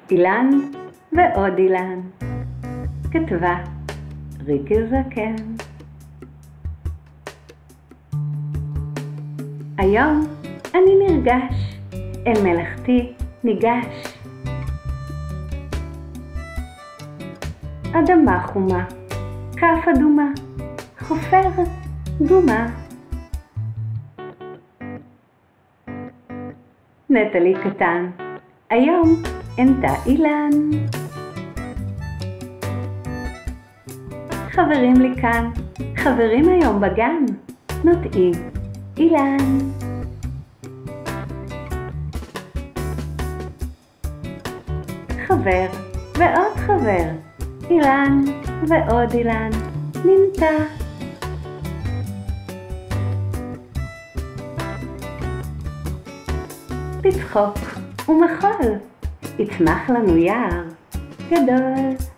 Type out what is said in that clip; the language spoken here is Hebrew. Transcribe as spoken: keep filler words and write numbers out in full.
אילן ועוד אילן. כתבה ריקי זקן. היום אני נרגש, אל מלאכתי ניגש. אדמה חומה, כף אדומה, חופר דומה. נטלי קטן, היום אנתה אילן. חברים לי כאן, חברים היום בגן, נוטעים אילן. חבר ועוד חבר, אילן ועוד אילן, נמתע. בצחוק ומחול, יצמח לנו יער גדול.